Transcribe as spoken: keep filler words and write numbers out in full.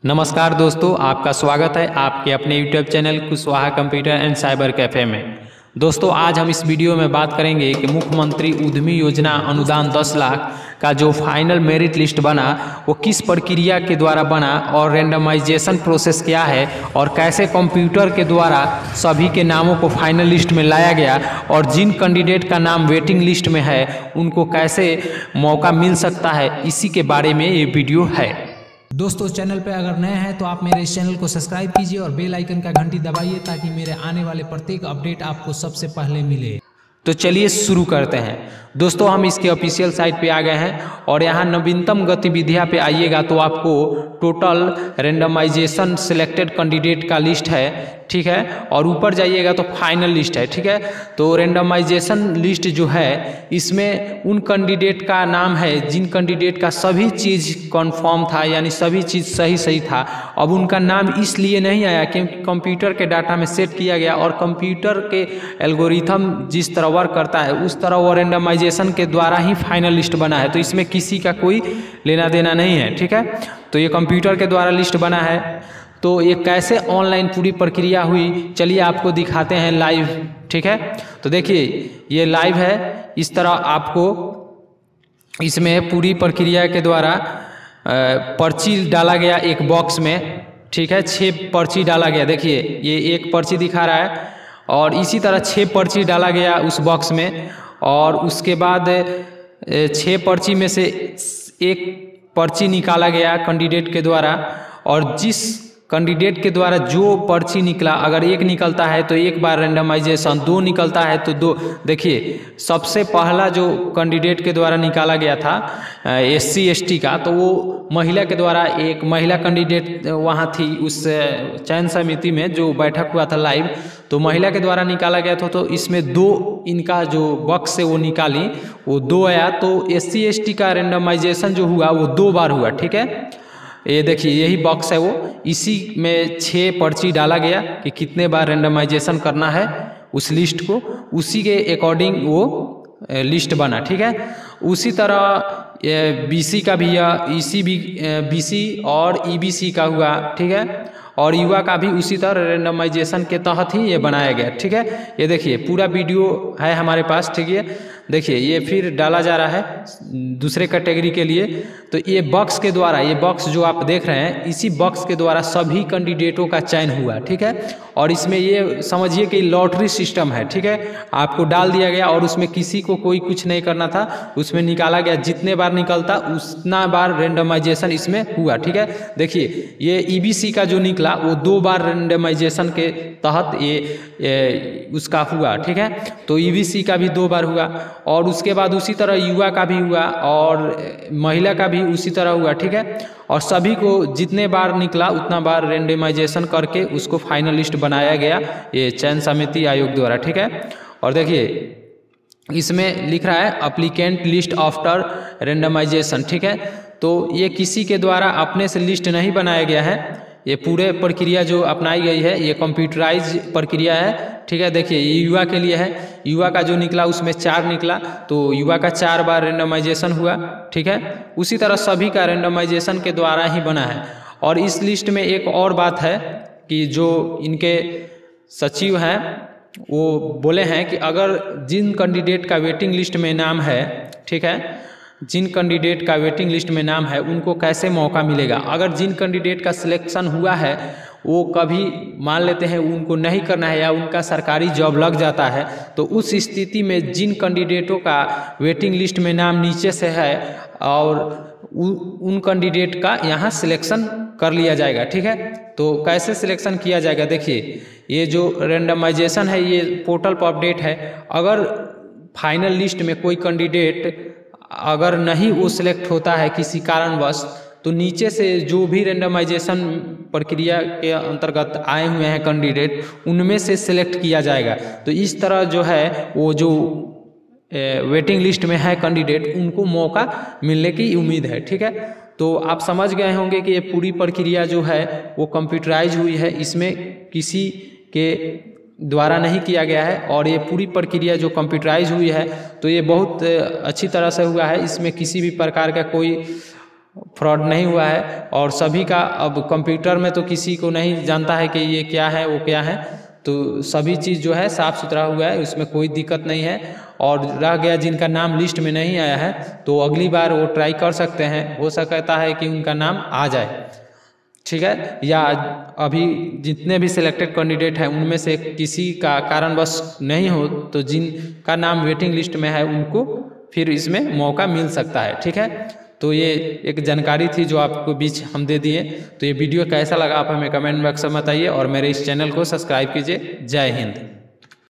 नमस्कार दोस्तों, आपका स्वागत है आपके अपने YouTube channel Kushwaha computer and cyber cafe में। दोस्तों, आज हम इस वीडियो में बात करेंगे कि मुख्यमंत्री उद्यमी योजना अनुदान दस लाख का जो फाइनल मेरिट लिस्ट बना वो किस प्रक्रिया के द्वारा बना और रेंडमाइजेशन प्रोसेस क्या है और कैसे कंप्यूटर के द्वारा सभी के नामों को फाइनल लिस्ट में लाया गया और जिन कैंडिडेट का नाम वेटिंग लिस्ट में है उनको कैसे मौका मिल सकता है, इसी के बारे में ये वीडियो है। दोस्तों, चैनल पे अगर नए हैं तो आप मेरे इस चैनल को सब्सक्राइब कीजिए और बेल आइकन का घंटी दबाइए ताकि मेरे आने वाले प्रत्येक अपडेट आपको सबसे पहले मिले। तो चलिए शुरू करते हैं। दोस्तों, हम इसके ऑफिशियल साइट पे आ गए हैं और यहाँ नवीनतम गतिविधियाँ पे आइएगा तो आपको टोटल रेंडमाइजेशन सिलेक्टेड कैंडिडेट का लिस्ट है, ठीक है। और ऊपर जाइएगा तो फाइनल लिस्ट है, ठीक है। तो रेंडमाइजेशन लिस्ट जो है इसमें उन कैंडिडेट का नाम है जिन कैंडिडेट का सभी चीज़ कन्फर्म था, यानी सभी चीज़ सही सही था। अब उनका नाम इसलिए नहीं आया क्योंकि कंप्यूटर के डाटा में सेट किया गया और कंप्यूटर के एल्गोरिथम जिस तरह वर्क करता है उस तरह वो रेंडमाइजेशन के द्वारा ही फाइनल लिस्ट बना है। तो इसमें किसी का कोई लेना देना नहीं है, ठीक है। तो ये कंप्यूटर के द्वारा लिस्ट बना है। तो ये कैसे ऑनलाइन पूरी प्रक्रिया हुई, चलिए आपको दिखाते हैं लाइव, ठीक है। तो देखिए ये लाइव है, इस तरह आपको इसमें पूरी प्रक्रिया के द्वारा पर्ची डाला गया एक बॉक्स में, ठीक है। छः पर्ची डाला गया, देखिए ये एक पर्ची दिखा रहा है और इसी तरह छः पर्ची डाला गया उस बॉक्स में। और उसके बाद छः पर्ची में से एक पर्ची निकाला गया कैंडिडेट के द्वारा और जिस कैंडिडेट के द्वारा जो पर्ची निकला, अगर एक निकलता है तो एक बार रेंडमाइजेशन, दो निकलता है तो दो। देखिए सबसे पहला जो कैंडिडेट के द्वारा निकाला गया था एस सी एस टी का, तो वो महिला के द्वारा एक महिला कैंडिडेट वहाँ थी उस चयन समिति में जो बैठक हुआ था लाइव, तो महिला के द्वारा निकाला गया था। तो इसमें दो इनका जो बॉक्स से वो निकाली, वो दो आया। तो एस सी एस टी का रेंडमाइजेशन जो हुआ वो दो बार हुआ, ठीक है। ये देखिए यही बॉक्स है, वो इसी में छः पर्ची डाला गया कि कितने बार रेंडमाइजेशन करना है उस लिस्ट को, उसी के अकॉर्डिंग वो लिस्ट बना, ठीक है। उसी तरह बीसी का भी या ईसी भी बीसी और ईबीसी का हुआ, ठीक है। और युवा का भी उसी तरह रेंडमाइजेशन के तहत ही ये बनाया गया, ठीक है। ये देखिए पूरा वीडियो है हमारे पास, ठीक है। देखिए ये फिर डाला जा रहा है दूसरे कैटेगरी के लिए। तो ये बॉक्स के द्वारा, ये बॉक्स जो आप देख रहे हैं, इसी बॉक्स के द्वारा सभी कैंडिडेटों का चयन हुआ, ठीक है। और इसमें ये समझिए कि लॉटरी सिस्टम है, ठीक है। आपको डाल दिया गया और उसमें किसी को कोई कुछ नहीं करना था, उसमें निकाला गया, जितने बार निकलता उतना बार रेंडमाइजेशन इसमें हुआ, ठीक है। देखिए ये ईबीसी का जो निकला वो दो बार रेंडमाइजेशन के तहत ये, ये उसका हुआ, ठीक है। तो ईबीसी का भी दो बार हुआ और उसके बाद उसी तरह युवा का भी हुआ और महिला का भी उसी तरह हुआ, ठीक है। और सभी को जितने बार निकला उतना बार रेंडमाइजेशन करके उसको फाइनल लिस्ट बनाया गया ये चयन समिति आयोग द्वारा, ठीक है। और देखिए इसमें लिख रहा है एप्लीकेंट लिस्ट आफ्टर रेंडमाइजेशन, ठीक है। तो ये किसी के द्वारा अपने से लिस्ट नहीं बनाया गया है, ये पूरे प्रक्रिया जो अपनाई गई है ये कंप्यूटराइज प्रक्रिया है, ठीक है। देखिए ये युवा के लिए है, युवा का जो निकला उसमें चार निकला तो युवा का चार बार रेंडमाइजेशन हुआ, ठीक है। उसी तरह सभी का रेंडमाइजेशन के द्वारा ही बना है। और इस लिस्ट में एक और बात है कि जो इनके सचिव हैं वो बोले हैं कि अगर जिन कैंडिडेट का वेटिंग लिस्ट में नाम है, ठीक है, जिन कैंडिडेट का वेटिंग लिस्ट में नाम है उनको कैसे मौका मिलेगा। अगर जिन कैंडिडेट का सिलेक्शन हुआ है वो कभी मान लेते हैं उनको नहीं करना है या उनका सरकारी जॉब लग जाता है, तो उस स्थिति में जिन कैंडिडेटों का वेटिंग लिस्ट में नाम नीचे से है और उन कैंडिडेट का यहाँ सिलेक्शन कर लिया जाएगा, ठीक है। तो कैसे सिलेक्शन किया जाएगा, देखिए ये जो रेंडमाइजेशन है ये पोर्टल पर अपडेट है। अगर फाइनल लिस्ट में कोई कैंडिडेट अगर नहीं वो सिलेक्ट होता है किसी कारणवश, तो नीचे से जो भी रेंडमाइजेशन प्रक्रिया के अंतर्गत आए हुए हैं कैंडिडेट उनमें से सिलेक्ट किया जाएगा। तो इस तरह जो है वो जो वेटिंग लिस्ट में है कैंडिडेट उनको मौका मिलने की उम्मीद है, ठीक है। तो आप समझ गए होंगे कि ये पूरी प्रक्रिया जो है वो कंप्यूटराइज हुई है, इसमें किसी के द्वारा नहीं किया गया है और ये पूरी प्रक्रिया जो कंप्यूटराइज हुई है तो ये बहुत अच्छी तरह से हुआ है। इसमें किसी भी प्रकार का कोई फ्रॉड नहीं हुआ है। और सभी का अब कंप्यूटर में तो किसी को नहीं जानता है कि ये क्या है वो क्या है, तो सभी चीज़ जो है साफ़ सुथरा हुआ है, उसमें कोई दिक्कत नहीं है। और रह गया जिनका नाम लिस्ट में नहीं आया है तो अगली बार वो ट्राई कर सकते हैं, हो सकता है कि उनका नाम आ जाए, ठीक है। या अभी जितने भी सिलेक्टेड कैंडिडेट हैं उनमें से किसी का कारणवश नहीं हो तो जिनका नाम वेटिंग लिस्ट में है उनको फिर इसमें मौका मिल सकता है, ठीक है। तो ये एक जानकारी थी जो आपको बीच हम दे दिए। तो ये वीडियो कैसा लगा आप हमें कमेंट बॉक्स में बताइए और मेरे इस चैनल को सब्सक्राइब कीजिए। जय हिंद।